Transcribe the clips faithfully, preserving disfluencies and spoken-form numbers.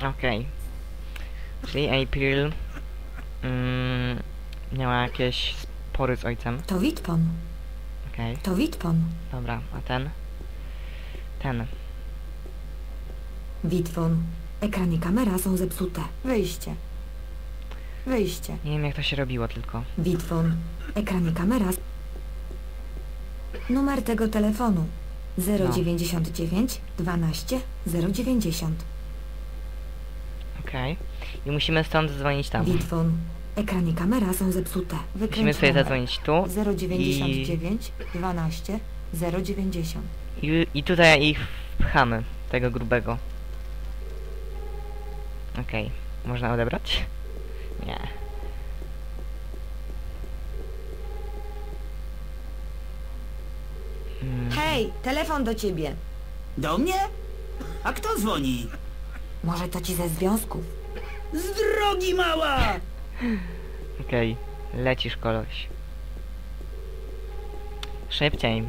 Okej. Okay. Czyli April mm, miała jakieś spory z ojcem. To Witpon. Okej. Okay. To Witpon. Dobra, a ten? Ten. Witpon. Ekran i kamera są zepsute. Wyjście. Wyjście. Nie wiem jak to się robiło tylko. Witpon. Ekran i kamera. Numer tego telefonu. zero dziewięćdziesiąt dziewięć dwanaście zero dziewięćdziesiąt. Okej. Okay. I musimy stąd dzwonić tam. Witpon. Ekran i kamera są zepsute. Wykręć musimy sobie numer. zadzwonić tu. zero dziewięćdziesiąt dziewięć dwanaście zero dziewięćdziesiąt. I, I tutaj ich wpchamy. Tego grubego. Okej. Okay. Można odebrać? Nie. Hmm. Hej, telefon do ciebie. Do mnie? A kto dzwoni? Może to ci ze związków. Z drogi, mała! Okej. Okay. Lecisz, koleś. Szybciej.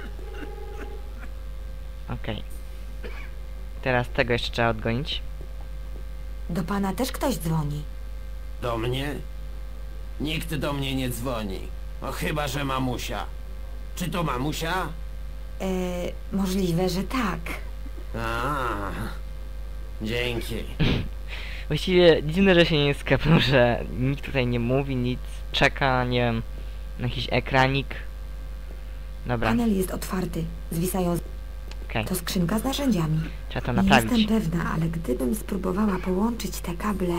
Okej. Okay. Teraz tego jeszcze trzeba odgonić. Do pana też ktoś dzwoni. Do mnie? Nikt do mnie nie dzwoni. No chyba, że mamusia. Czy to mamusia? Eee, możliwe, że tak. A, dzięki. Właściwie dziwne, że się nie skapnął, że nikt tutaj nie mówi, nic, czeka, nie wiem, na jakiś ekranik. Dobra. Panel jest otwarty, zwisają... Z... Okay. To skrzynka z narzędziami. Trzeba to Nie naprawić. jestem pewna, ale gdybym spróbowała połączyć te kable...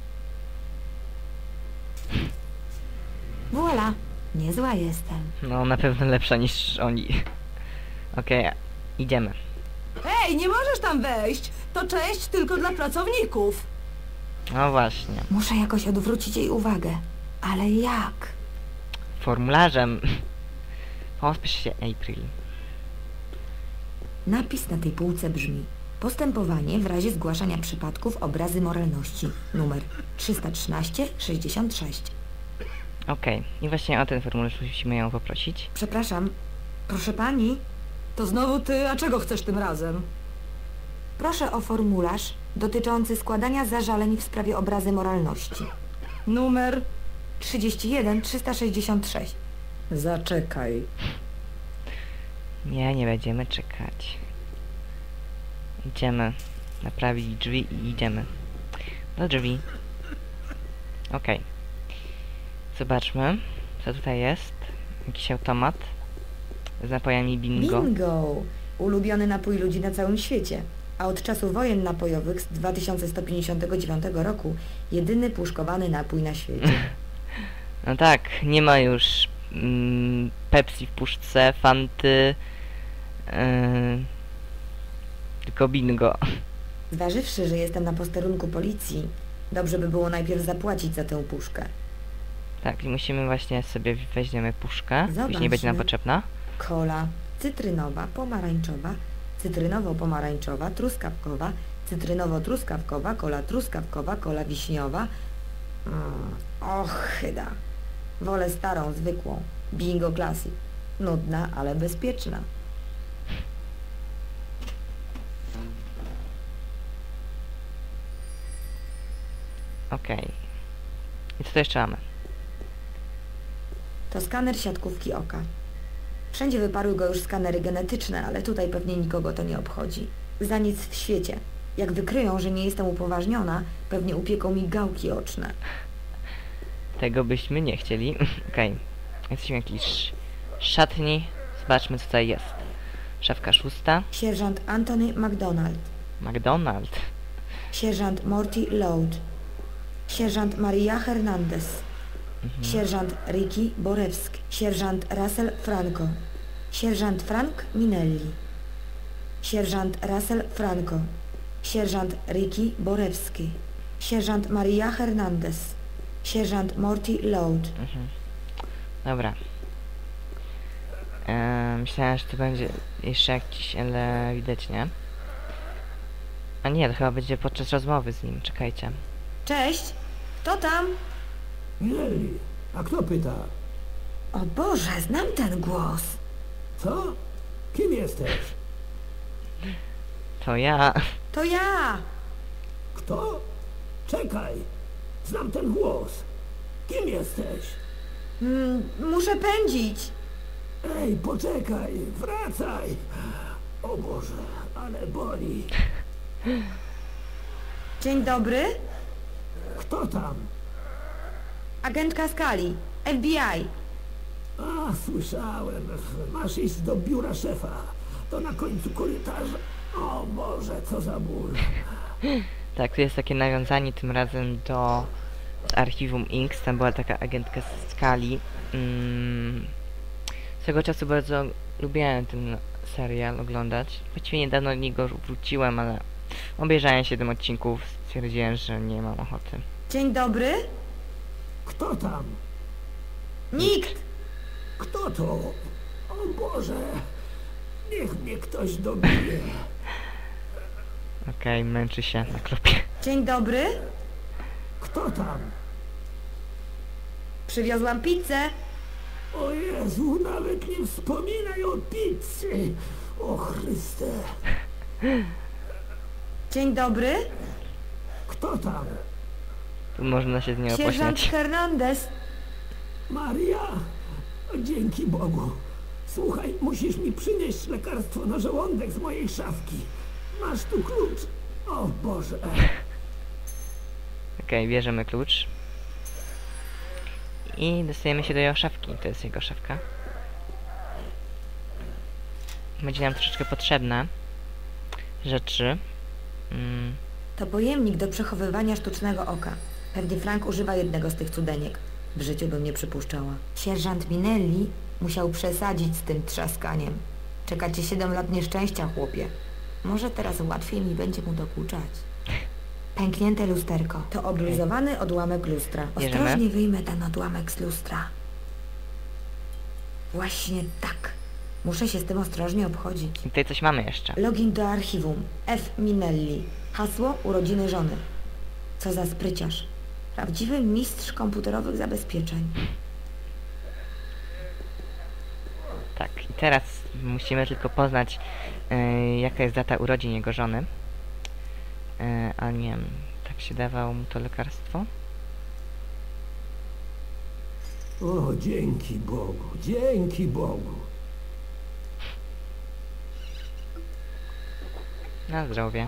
Voila! Niezła jestem. No, na pewno lepsza niż oni. Okej, okay, idziemy. Ej, nie możesz tam wejść! To część tylko dla pracowników. No właśnie. Muszę jakoś odwrócić jej uwagę. Ale jak? Formularzem. Pospiesz się, April. Napis na tej półce brzmi: postępowanie w razie zgłaszania przypadków obrazy moralności. Numer trzysta trzynaście sześćdziesiąt sześć. Okej, okay. I właśnie o ten formularz musimy ją poprosić. Przepraszam, proszę pani? To znowu ty, a czego chcesz tym razem? Proszę o formularz dotyczący składania zażaleń w sprawie obrazy moralności. Numer? trzydzieści jeden trzysta sześćdziesiąt sześć. Zaczekaj. Nie, nie będziemy czekać. Idziemy naprawić drzwi i idziemy do drzwi. Okej. Okay. Zobaczmy, co tutaj jest. Jakiś automat z napojami bingo. Bingo! Ulubiony napój ludzi na całym świecie. A od czasu wojen napojowych z dwa tysiące sto pięćdziesiątego dziewiątego roku jedyny puszkowany napój na świecie. No tak, nie ma już mm, Pepsi w puszce, Fanty, yy, tylko bingo. Zważywszy, że jestem na posterunku policji, dobrze by było najpierw zapłacić za tę puszkę. Tak, i musimy właśnie sobie weźmiemy puszkę, Zobaczmy. Później będzie nam potrzebna. Kola cytrynowa, pomarańczowa, cytrynowo-pomarańczowa, truskawkowa, cytrynowo-truskawkowa, kola truskawkowa, kola wiśniowa. Mm, och, chyda. Wolę starą, zwykłą. Bingo Classic. Nudna, ale bezpieczna. Okej. Okay. I co to jeszcze mamy? To skaner siatkówki oka. Wszędzie wyparły go już skanery genetyczne, ale tutaj pewnie nikogo to nie obchodzi. Za nic w świecie. Jak wykryją, że nie jestem upoważniona, pewnie upieką mi gałki oczne. Tego byśmy nie chcieli. Okej. Okay. Jesteśmy w jakiejś szatni. Zobaczmy, co tutaj jest. Szafka szósta. Sierżant Anthony McDonald. McDonald. Sierżant Morty Loud. Sierżant Maria Hernandez. Mhm. Sierżant Ricky Borewski. Sierżant Russell Franco. Sierżant Frank Minelli. Sierżant Russell Franco. Sierżant Ricky Borewski. Sierżant Maria Hernandez. Sierżant Morty Loud. Mhm. Dobra. Eee, myślałem, że to będzie jeszcze jakiś, ale widać, nie? A nie, to chyba będzie podczas rozmowy z nim. Czekajcie. Cześć! Kto tam? Minelli, a kto pyta? O Boże, znam ten głos. Co? Kim jesteś? To ja. To ja! Kto? Czekaj. Znam ten głos. Kim jesteś? Mm, muszę pędzić. Ej, poczekaj, wracaj. O Boże, ale boli. Dzień dobry. Kto tam? Agentka Skali. F B I. A, słyszałem. Masz iść do biura szefa. To na końcu korytarza. O Boże, co za ból. Tak, tu jest takie nawiązanie tym razem do Archiwum Inks. Tam była taka agentka z Skali. Mm, swego czasu bardzo lubiłem ten serial oglądać. Właściwie niedawno do niego wróciłem, ale obejrzałem siedem odcinków. Stwierdziłem, że nie mam ochoty. Dzień dobry. Kto tam? Nikt. Kto to? O Boże. Niech mnie ktoś dobije. Okej, okay, męczy się na klopie. Dzień dobry. Kto tam? Przywiozłam pizzę. O Jezu, nawet nie wspominaj o pizzy. O Chryste. Dzień dobry. Kto tam? Tu można się z niego Sierżant pośmiać. Hernandez. Maria? Dzięki Bogu. Słuchaj, musisz mi przynieść lekarstwo na żołądek z mojej szafki. Masz tu klucz. O Boże. Okej, okay, bierzemy klucz. I dostajemy się do jego szafki. To jest jego szafka. Będzie nam troszeczkę potrzebne rzeczy. Mm. To pojemnik do przechowywania sztucznego oka. Pewnie Frank używa jednego z tych cudeniek. W życiu bym nie przypuszczała. Sierżant Minelli musiał przesadzić z tym trzaskaniem. Czekacie siedem lat nieszczęścia, chłopie. Może teraz łatwiej mi będzie mu dokuczać. Pęknięte lusterko. To obluzowany odłamek lustra. Bierzemy. Ostrożnie wyjmę ten odłamek z lustra. Właśnie tak. Muszę się z tym ostrożnie obchodzić. I tutaj coś mamy jeszcze. Login do archiwum. F. Minelli. Hasło urodziny żony. Co za spryciarz. Prawdziwy mistrz komputerowych zabezpieczeń. Tak, i teraz musimy tylko poznać, yy, jaka jest data urodzin jego żony. Yy, a nie wiem, tak się dawało mu to lekarstwo? O, dzięki Bogu, dzięki Bogu. Na zdrowie.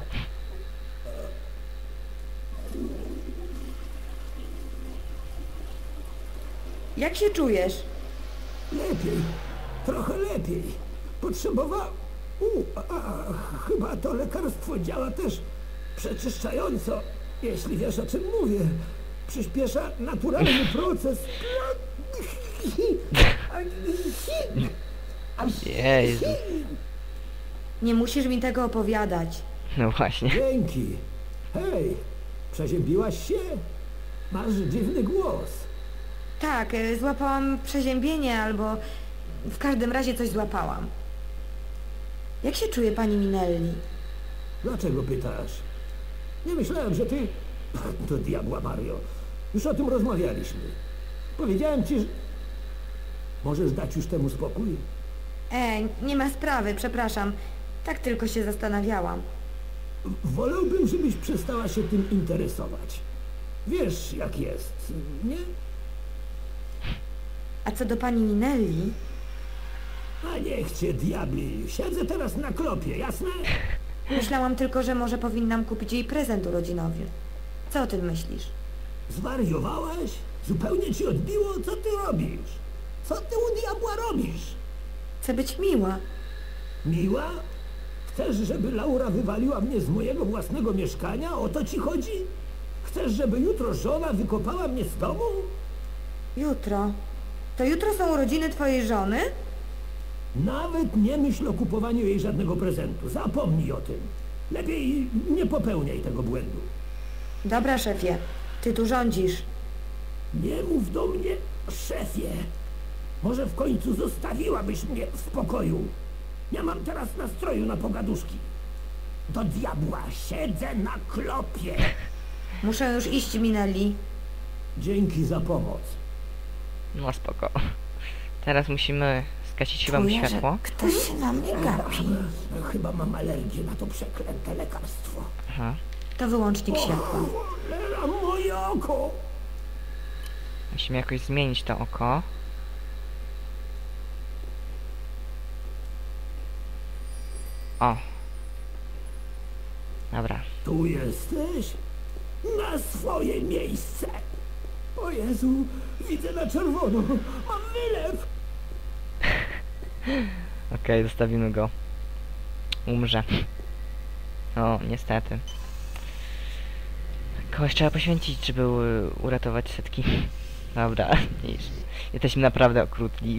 Jak się czujesz? Lepiej, trochę lepiej. Potrzebował... U, a, a, chyba to lekarstwo działa też przeczyszczająco, jeśli wiesz, o czym mówię. Przyspiesza naturalny proces. Jezu. Nie musisz mi tego opowiadać. No właśnie. Dzięki. Hej, przeziębiłaś się? Masz dziwny głos. Tak, y, złapałam przeziębienie albo... W każdym razie coś złapałam. Jak się czuje pani Minelli? Dlaczego pytasz? Nie myślałem, że ty... Do diabła, Mario. Już o tym rozmawialiśmy. Powiedziałem ci, że... Możesz dać już temu spokój? E, nie ma sprawy, przepraszam. Tak tylko się zastanawiałam. Wolałbym, żebyś przestała się tym interesować. Wiesz, jak jest, nie? A co do pani Minelli? A niech cię diabli. Siedzę teraz na klopie, jasne? Myślałam tylko, że może powinnam kupić jej prezent urodzinowy. Co o tym myślisz? Zwariowałaś? Zupełnie ci odbiło? Co ty robisz? Co ty u diabła robisz? Chcę być miła. Miła? Chcesz, żeby Laura wywaliła mnie z mojego własnego mieszkania? O to ci chodzi? Chcesz, żeby jutro żona wykopała mnie z domu? Jutro. To jutro są urodziny twojej żony? Nawet nie myśl o kupowaniu jej żadnego prezentu. Zapomnij o tym. Lepiej nie popełniaj tego błędu. Dobra, szefie. Ty tu rządzisz. Nie mów do mnie, szefie. Może w końcu zostawiłabyś mnie w spokoju. Nie mam teraz nastroju na pogaduszki. Do diabła, siedzę na klopie. Muszę już iść, Minelli. Dzięki za pomoc. No spoko. Teraz musimy zgasić chyba mu światło. Ktoś się na mnie gapi. Chyba mam alergię na to przeklęte lekarstwo. Aha. To wyłącznik światła. Cholera, moje oko! Musimy jakoś zmienić to oko. O. Dobra. Tu jesteś? Na swoje miejsce! O Jezu, widzę na czerwono! Mam wylew! Okej, zostawimy go. Umrze. O, niestety. Kogoś trzeba poświęcić, żeby u- uratować setki. Dobra, już. Jesteśmy naprawdę okrutni.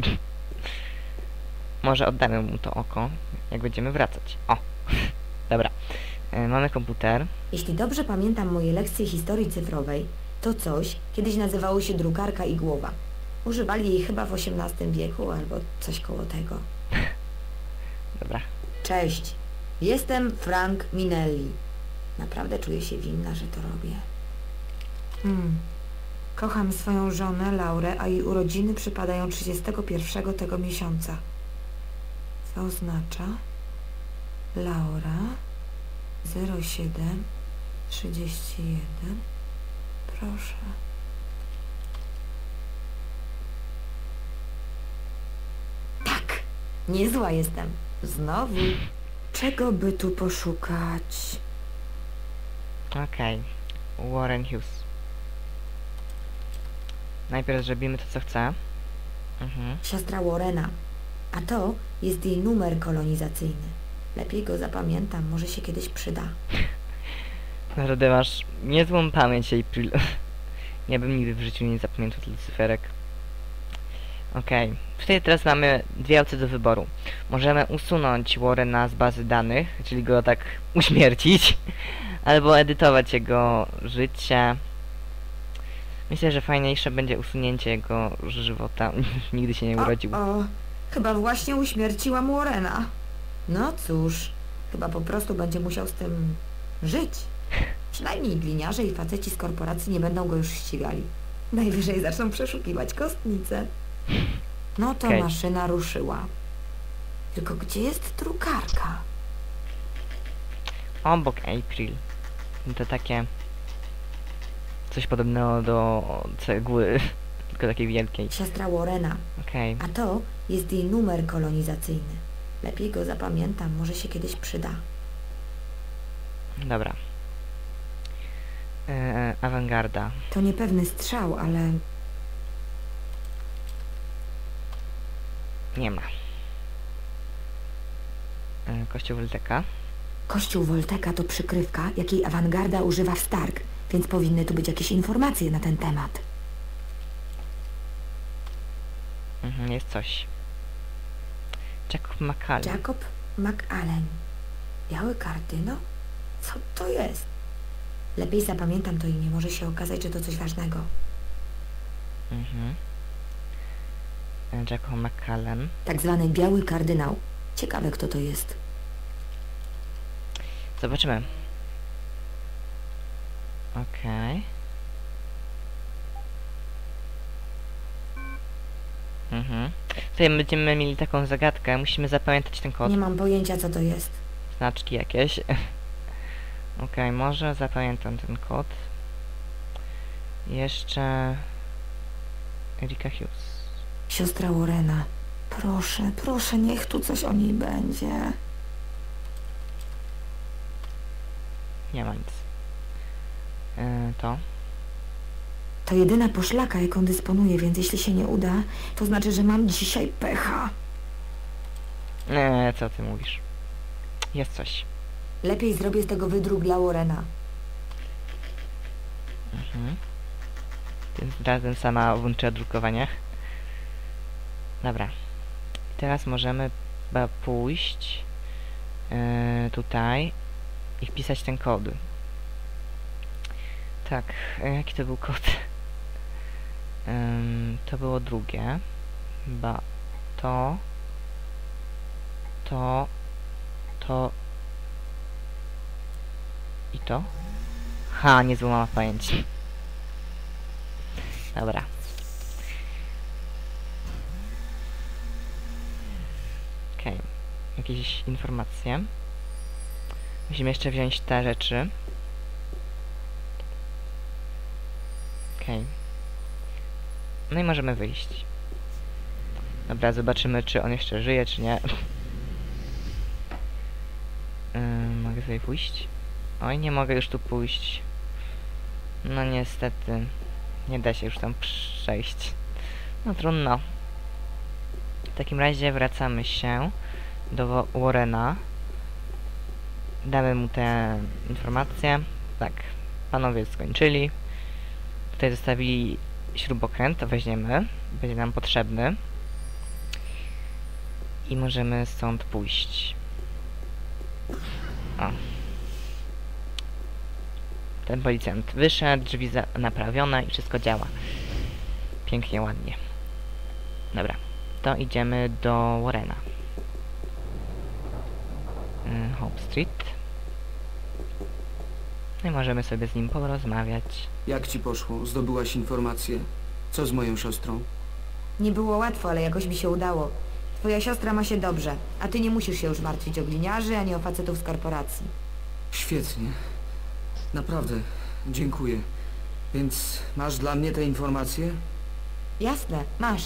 Może oddamy mu to oko, jak będziemy wracać. O! Dobra. E, mamy komputer. Jeśli dobrze pamiętam moje lekcje historii cyfrowej, to coś kiedyś nazywało się drukarka igłowa. Używali jej chyba w osiemnastym wieku albo coś koło tego. Dobra. Cześć, jestem Frank Minelli. Naprawdę czuję się winna, że to robię. Hmm. Kocham swoją żonę, Laurę, a jej urodziny przypadają trzydziestego pierwszego tego miesiąca. Co oznacza? Laura zero siedem trzydzieści jeden. Proszę. Tak, niezła jestem. Znowu. Czego by tu poszukać? Okej. Warren Hughes. Najpierw zrobimy to, co chcę. Mhm. Siostra Warrena. A to jest jej numer kolonizacyjny. Lepiej go zapamiętam, może się kiedyś przyda. Naprawdę masz niezłą pamięć, April. Nie bym nigdy w życiu nie zapamiętał tych cyferek. Okej. Tutaj teraz mamy dwie opcje do wyboru. Możemy usunąć Warrena z bazy danych, czyli go tak uśmiercić, albo edytować jego życie. Myślę, że fajniejsze będzie usunięcie jego żywota. Nigdy się nie urodził. O, o, chyba właśnie uśmierciłam Warrena. No cóż, chyba po prostu będzie musiał z tym żyć. Przynajmniej gliniarze i faceci z korporacji nie będą go już ścigali. Najwyżej zaczną przeszukiwać kostnicę. No to Okej. maszyna ruszyła. Tylko gdzie jest drukarka? Obok April. To takie... coś podobnego do cegły, tylko takiej wielkiej. Siostra Warrena. Okej. A to jest jej numer kolonizacyjny. Lepiej go zapamiętam, może się kiedyś przyda. Dobra. Eee, awangarda. To niepewny strzał, ale Nie ma. Eee, Kościół Wolteka. Kościół Wolteka to przykrywka, jakiej awangarda używa w Stark, więc powinny tu być jakieś informacje na ten temat. Mhm, jest coś. Jacob McCall. Jacob McAllen. Biały kardynał? Co to jest? Lepiej zapamiętam to imię, może się okazać, że to coś ważnego. Mhm. Eee, Jacob McCallan. Tak zwany biały kardynał. Ciekawe, kto to jest. Zobaczymy. Okej. Mhm. Tutaj będziemy mieli taką zagadkę. Musimy zapamiętać ten kod. Nie mam pojęcia, co to jest. Znaczki jakieś. Okej, może zapamiętam ten kod. Jeszcze... Erika Hughes. Siostra Warrena. Proszę, proszę, niech tu coś o niej będzie. Nie ma nic. Yy, to. To jedyna poszlaka, jaką dysponuję, więc jeśli się nie uda, to znaczy, że mam dzisiaj pecha. Nie, co ty mówisz? Jest coś. Lepiej zrobię z tego wydruk dla Warrena. Mhm. Tym razem sama włączyła drukowanie. Dobra. I teraz możemy chyba pójść yy, tutaj i wpisać ten kod. Tak, yy, jaki to był kod? Yy, to było drugie. Chyba to, to, to i to. Ha, nie złamała pamięć. Dobra. Okej. Okay. Jakieś informacje. Musimy jeszcze wziąć te rzeczy. Okej. No i możemy wyjść. Dobra, zobaczymy, czy on jeszcze żyje, czy nie. Yy, mogę sobie pójść? Oj, nie mogę już tu pójść. No niestety. Nie da się już tam przejść. No trudno. W takim razie wracamy się do Warrena. Damy mu te informacje. Tak, panowie skończyli. Tutaj zostawili śrubokręt, to weźmiemy. Będzie nam potrzebny. I możemy stąd pójść. O. Ten policjant wyszedł, drzwi naprawione i wszystko działa. Pięknie, ładnie. Dobra, to idziemy do Warrena. Yy, Hope Street. No i możemy sobie z nim porozmawiać. Jak ci poszło? Zdobyłaś informacje? Co z moją siostrą? Nie było łatwo, ale jakoś mi się udało. Twoja siostra ma się dobrze, a ty nie musisz się już martwić o gliniarzy, ani o facetów z korporacji. Świetnie. Naprawdę, dziękuję. Więc masz dla mnie te informacje? Jasne, masz.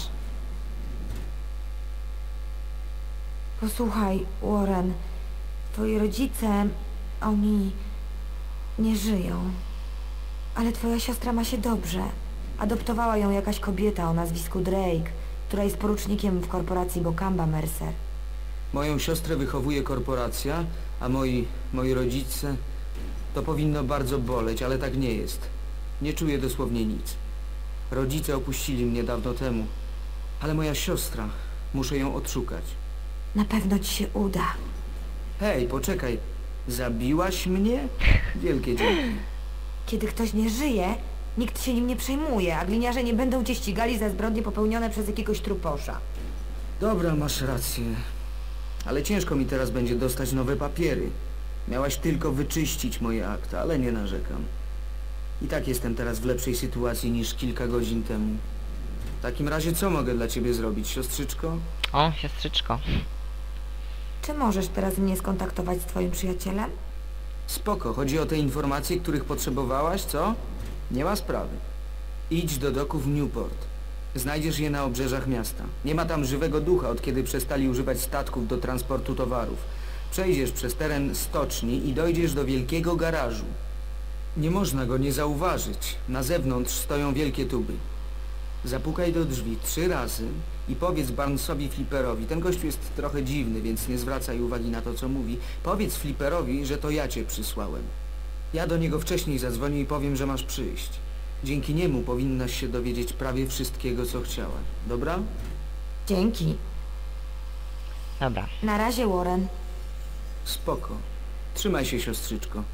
Posłuchaj, Warren, twoi rodzice, oni nie żyją. Ale twoja siostra ma się dobrze. Adoptowała ją jakaś kobieta o nazwisku Drake, która jest porucznikiem w korporacji Bokamba Mercer. Moją siostrę wychowuje korporacja, a moi, moi rodzice... To powinno bardzo boleć, ale tak nie jest. Nie czuję dosłownie nic. Rodzice opuścili mnie dawno temu. Ale moja siostra... Muszę ją odszukać. Na pewno ci się uda. Hej, poczekaj. Zabiłaś mnie? Wielkie dzięki. Kiedy ktoś nie żyje, nikt się nim nie przejmuje, a gliniarze nie będą cię ścigali za zbrodnie popełnione przez jakiegoś truposza. Dobra, masz rację. Ale ciężko mi teraz będzie dostać nowe papiery. Miałaś tylko wyczyścić moje akta, ale nie narzekam. I tak jestem teraz w lepszej sytuacji niż kilka godzin temu. W takim razie co mogę dla ciebie zrobić, siostrzyczko? O, siostrzyczko. Czy możesz teraz mnie skontaktować z twoim przyjacielem? Spoko, chodzi o te informacje, których potrzebowałaś, co? Nie ma sprawy. Idź do doków Newport. Znajdziesz je na obrzeżach miasta. Nie ma tam żywego ducha, od kiedy przestali używać statków do transportu towarów. Przejdziesz przez teren stoczni i dojdziesz do wielkiego garażu. Nie można go nie zauważyć. Na zewnątrz stoją wielkie tuby. Zapukaj do drzwi trzy razy i powiedz Barnesowi Flipperowi. Ten gościu jest trochę dziwny, więc nie zwracaj uwagi na to, co mówi. Powiedz Flipperowi, że to ja cię przysłałem. Ja do niego wcześniej zadzwonię i powiem, że masz przyjść. Dzięki niemu powinnaś się dowiedzieć prawie wszystkiego, co chciałaś. Dobra? Dzięki. Dobra. Na razie, Warren. Spoko. Trzymaj się, siostrzyczko.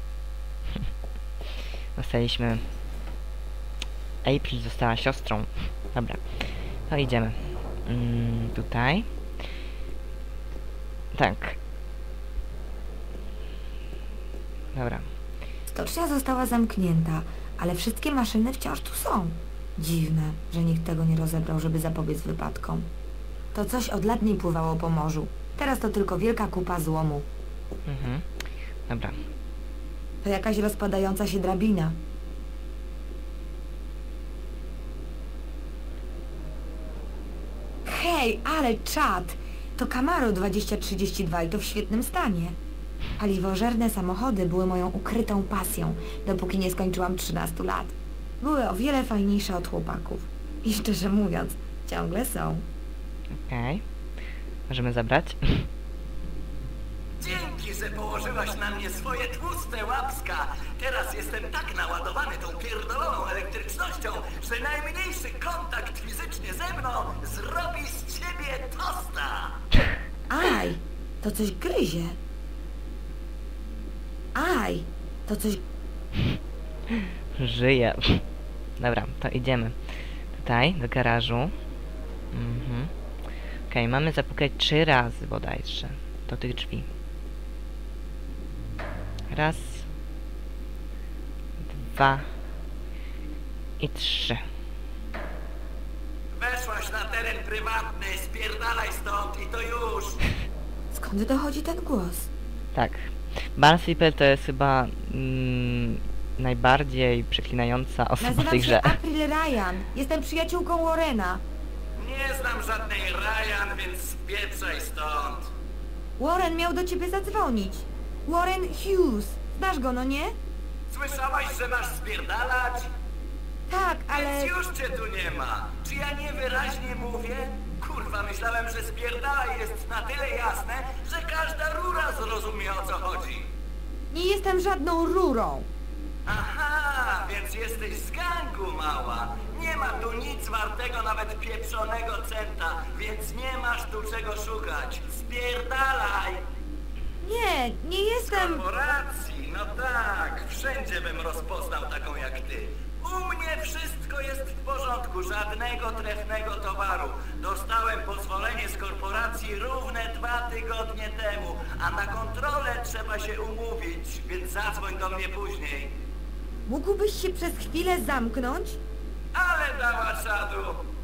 Dostaliśmy... April została siostrą. Dobra. To idziemy. Mm, tutaj. Tak. Dobra. Stocznia została zamknięta, ale wszystkie maszyny wciąż tu są. Dziwne, że nikt tego nie rozebrał, żeby zapobiec wypadkom. To coś od lat nie pływało po morzu. Teraz to tylko wielka kupa złomu. Mhm. Dobra. To jakaś rozpadająca się drabina. Hej, ale czad! To Camaro dwadzieścia trzydzieści dwa i to w świetnym stanie. Paliwożerne samochody były moją ukrytą pasją, dopóki nie skończyłam trzynastu lat. Były o wiele fajniejsze od chłopaków. I szczerze mówiąc, ciągle są. Okej. Okay. Możemy zabrać? Dzięki, że położyłaś na mnie swoje tłuste łapska. Teraz jestem tak naładowany tą pierdoloną elektrycznością, że najmniejszy kontakt fizycznie ze mną zrobi z ciebie tosta. Aj, to coś gryzie. Aj, to coś... Żyje. Dobra, to idziemy. Tutaj, do garażu. Mhm. Okej, okay, mamy zapukać trzy razy bodajże do tych drzwi. Raz. Dwa. I trzy. Weszłaś na teren prywatny, spierdalaj stąd i to już. Skąd dochodzi ten głos? Tak. Barnes Flipper to jest chyba mm, najbardziej przeklinająca osoba w Nazywam tej się grze. April Ryan. Jestem przyjaciółką Warrena. Nie znam żadnej Ryan, więc spieprzaj stąd. Warren miał do ciebie zadzwonić. Warren Hughes. Znasz go, no nie? Słyszałaś, że masz spierdalać? Tak, ale... Więc już cię tu nie ma. Czy ja niewyraźnie mówię? Kurwa, myślałem, że spierdalaj jest na tyle jasne, że każda rura zrozumie, o co chodzi. Nie jestem żadną rurą. Aha, więc jesteś z gangu, mała. Nie ma tu nic wartego, nawet pieprzonego centa, więc nie masz tu czego szukać. Spierdalaj! Nie, nie jestem... Korporacji, no tak, wszędzie bym rozpoznał taką jak ty. U mnie wszystko jest w porządku, żadnego trefnego towaru. Dostałem pozwolenie z korporacji równe dwa tygodnie temu, a na kontrolę trzeba się umówić, więc zadzwoń do mnie później. Mógłbyś się przez chwilę zamknąć? Ale dała czadu!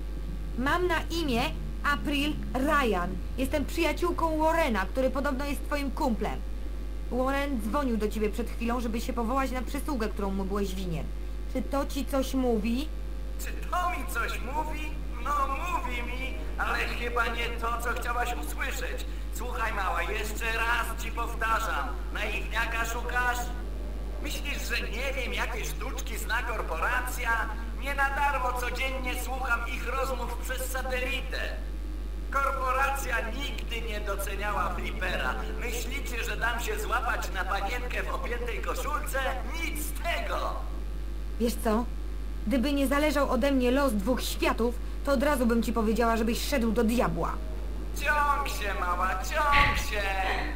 Mam na imię April Ryan. Jestem przyjaciółką Warrena, który podobno jest twoim kumplem. Warren dzwonił do ciebie przed chwilą, żeby się powołać na przysługę, którą mu byłeś winien. Czy to ci coś mówi? Czy to mi coś mówi? No mówi mi, ale chyba nie to, co chciałaś usłyszeć. Słuchaj mała, jeszcze raz ci powtarzam. Naiwniaka szukasz? Myślisz, że nie wiem, jakie sztuczki zna korporacja? Nie na darmo codziennie słucham ich rozmów przez satelitę. Korporacja nigdy nie doceniała flipera. Myślicie, że dam się złapać na panienkę w opiętej koszulce? Nic z tego! Wiesz co? Gdyby nie zależał ode mnie los dwóch światów, to od razu bym ci powiedziała, żebyś szedł do diabła. Ciąg się, mała, ciąg się!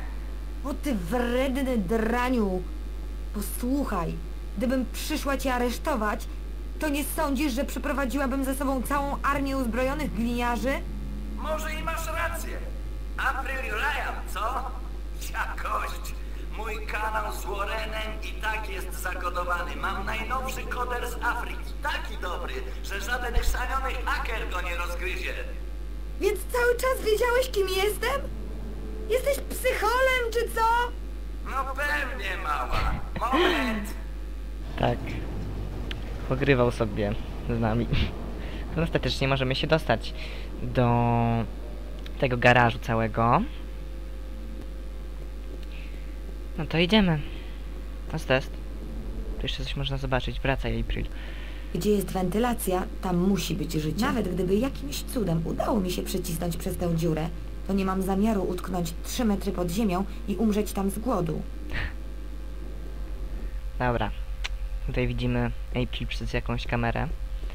O ty wredny draniu! Posłuchaj, gdybym przyszła cię aresztować, to nie sądzisz, że przyprowadziłabym ze sobą całą armię uzbrojonych gliniarzy? Może i masz rację. April Ryan, co? Jakość. Mój kanał z Warrenem i tak jest zakodowany. Mam najnowszy koder z Afryki. Taki dobry, że żaden chrzaniony haker go nie rozgryzie. Więc cały czas wiedziałeś, kim jestem? Jesteś psycholem, czy co? No pewnie, mała. Moment. Tak. Pogrywał sobie z nami. No ostatecznie możemy się dostać do tego garażu całego. No to idziemy. To jest test. Tu jeszcze coś można zobaczyć. Wracaj, April. Gdzie jest wentylacja, tam musi być życie. Nawet gdyby jakimś cudem udało mi się przecisnąć przez tę dziurę, to nie mam zamiaru utknąć trzy metry pod ziemią i umrzeć tam z głodu. Dobra. Tutaj widzimy April przez jakąś kamerę.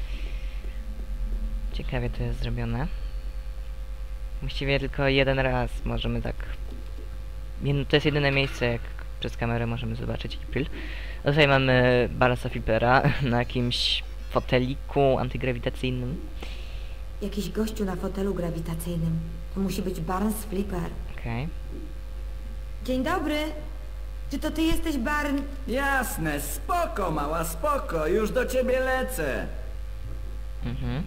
Ciekawie to jest zrobione. Właściwie tylko jeden raz możemy tak... Jedno, to jest jedyne miejsce, jak przez kamerę możemy zobaczyć April. A tutaj mamy Barnesa Flippera na jakimś foteliku antygrawitacyjnym. Jakiś gościu na fotelu grawitacyjnym. To musi być Barnes Flipper. Okej. Dzień dobry. Czy to ty jesteś Barn... Jasne, spoko, mała, spoko, już do ciebie lecę. Mhm.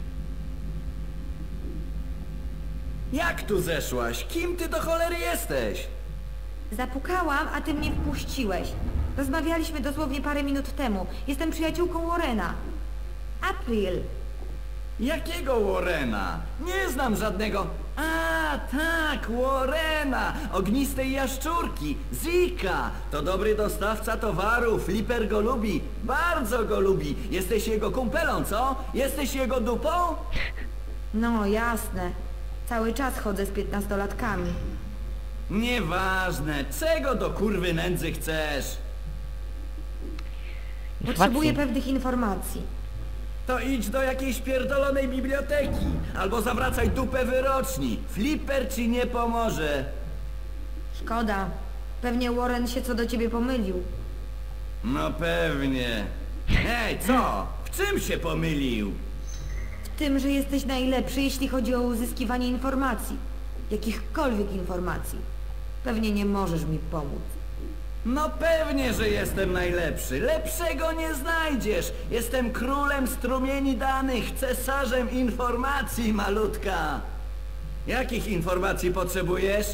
Jak tu zeszłaś? Kim ty do cholery jesteś? Zapukałam, a ty mnie wpuściłeś. Rozmawialiśmy dosłownie parę minut temu. Jestem przyjaciółką Warrena. April. Jakiego Warrena? Nie znam żadnego... A, tak, Warrena! Ognistej jaszczurki, Zika! To dobry dostawca towaru, Flipper go lubi, bardzo go lubi. Jesteś jego kumpelą, co? Jesteś jego dupą? No, jasne. Cały czas chodzę z piętnastolatkami. Nieważne, czego do kurwy nędzy chcesz? Potrzebuję Informacji. pewnych informacji. To idź do jakiejś pierdolonej biblioteki, albo zawracaj dupę wyroczni. Flipper ci nie pomoże. Szkoda. Pewnie Warren się co do ciebie pomylił. No pewnie. Ej, co? W czym się pomylił? W tym, że jesteś najlepszy, jeśli chodzi o uzyskiwanie informacji. Jakichkolwiek informacji. Pewnie nie możesz mi pomóc. No pewnie, że jestem najlepszy. Lepszego nie znajdziesz. Jestem królem strumieni danych, cesarzem informacji, malutka. Jakich informacji potrzebujesz?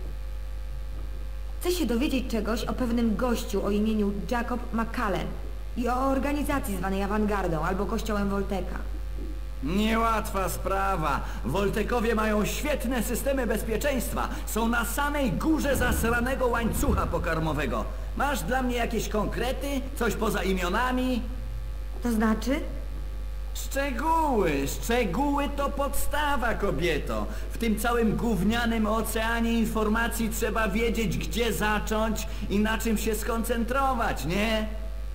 Chcę się dowiedzieć czegoś o pewnym gościu o imieniu Jacob McCallan. I o organizacji zwanej awangardą albo kościołem Volteka. Niełatwa sprawa. Woltekowie mają świetne systemy bezpieczeństwa. Są na samej górze zasranego łańcucha pokarmowego. Masz dla mnie jakieś konkrety? Coś poza imionami? To znaczy? Szczegóły, szczegóły to podstawa, kobieto. W tym całym gównianym oceanie informacji trzeba wiedzieć, gdzie zacząć i na czym się skoncentrować, nie?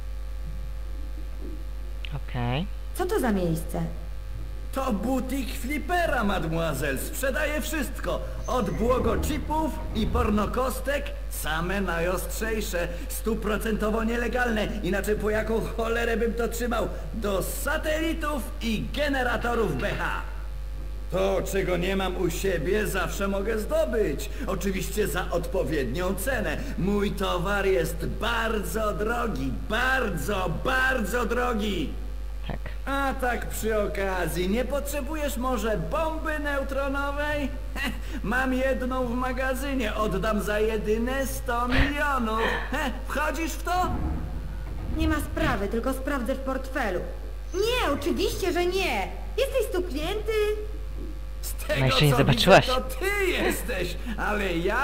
Okej. Co to za miejsce? To butik flipera, mademoiselle. Sprzedaje wszystko. Od błogochipów i pornokostek, same najostrzejsze, stuprocentowo nielegalne, inaczej po jaką cholerę bym to trzymał, do satelitów i generatorów B H. To, czego nie mam u siebie, zawsze mogę zdobyć. Oczywiście za odpowiednią cenę. Mój towar jest bardzo drogi, bardzo, bardzo drogi. Tak. A tak przy okazji, nie potrzebujesz może bomby neutronowej? Heh, mam jedną w magazynie, oddam za jedyne sto milionów. Heh, wchodzisz w to? Nie ma sprawy, tylko sprawdzę w portfelu. Nie, oczywiście, że nie. Jesteś stuknięty? Z tego No jeszcze nie co zobaczyłaś. widzę, to ty jesteś, ale ja?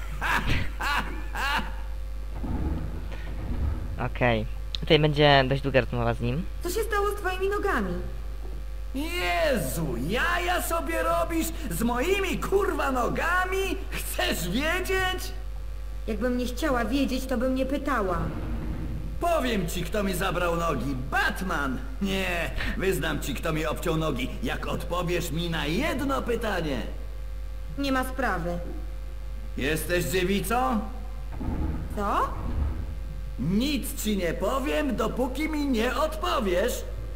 Okej. Tutaj będzie dość długa rozmowa z nim. Co się stało z twoimi nogami? Jezu, jaja sobie robisz z moimi kurwa nogami? Chcesz wiedzieć? Jakbym nie chciała wiedzieć, to bym nie pytała. Powiem ci, kto mi zabrał nogi. Batman! Nie, wyznam ci, kto mi obciął nogi, jak odpowiesz mi na jedno pytanie. Nie ma sprawy. Jesteś dziewicą? Co? Nic ci nie powiem, dopóki mi nie odpowiesz.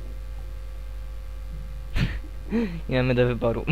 I mamy do wyboru.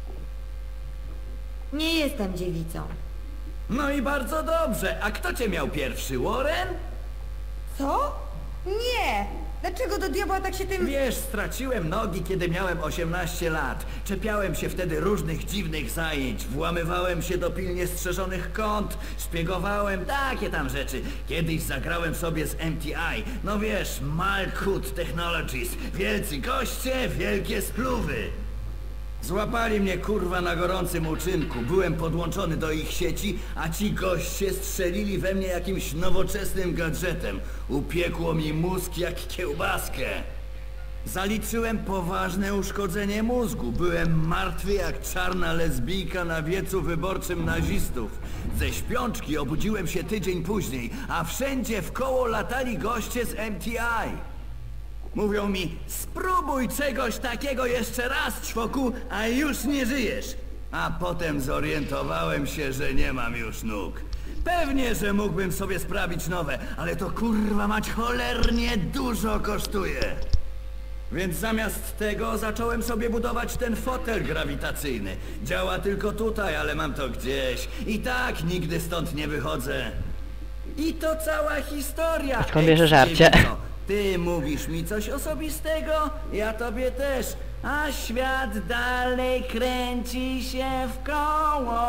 Nie jestem dziewicą. No i bardzo dobrze. A kto cię miał pierwszy, Warren? Co? Nie! Dlaczego do diabła tak się tym... Wiesz, straciłem nogi, kiedy miałem osiemnaście lat. Czepiałem się wtedy różnych dziwnych zajęć. Włamywałem się do pilnie strzeżonych kont. Szpiegowałem, takie tam rzeczy. Kiedyś zagrałem sobie z M T I. No wiesz, Malkuth Technologies. Wielcy goście, wielkie spluwy. Złapali mnie kurwa na gorącym uczynku. Byłem podłączony do ich sieci, a ci goście strzelili we mnie jakimś nowoczesnym gadżetem. Upiekło mi mózg jak kiełbaskę. Zaliczyłem poważne uszkodzenie mózgu. Byłem martwy jak czarna lesbijka na wiecu wyborczym nazistów. Ze śpiączki obudziłem się tydzień później, a wszędzie wkoło latali goście z M T I. Mówią mi, spróbuj czegoś takiego jeszcze raz, ćwoku, a już nie żyjesz. A potem zorientowałem się, że nie mam już nóg. Pewnie, że mógłbym sobie sprawić nowe, ale to kurwa mać cholernie dużo kosztuje. Więc zamiast tego zacząłem sobie budować ten fotel grawitacyjny. Działa tylko tutaj, ale mam to gdzieś. I tak nigdy stąd nie wychodzę. I to cała historia. Skąd bierze żarcie? Eksciewico. Ty mówisz mi coś osobistego, ja tobie też. A świat dalej kręci się w koło.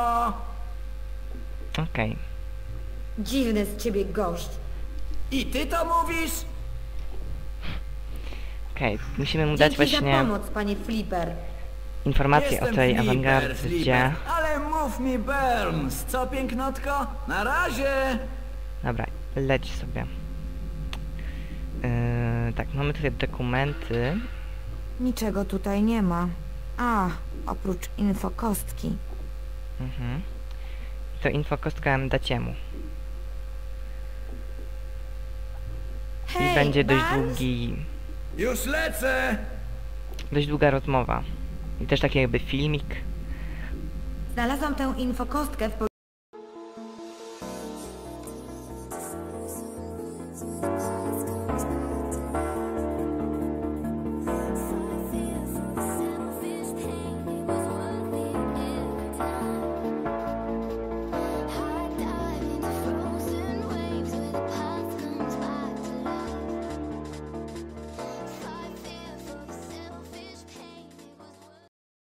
Okej. Dziwny z ciebie gość. I ty to mówisz? Okej, musimy mu dać Dzięki za właśnie pomoc, panie Flipper. informacje o Jestem tej Flipper, awangardzie. Flipper. Ale mów mi, Burns, co pięknotko? Na razie! Dobra, leć sobie. Yy, tak, mamy tutaj dokumenty. Niczego tutaj nie ma. A, oprócz infokostki. Mhm. To info kostka dacie mu. I Hej, będzie dość Barnes? długi, Już lecę! dość długa rozmowa. I też taki jakby filmik. Znalazłam tę infokostkę w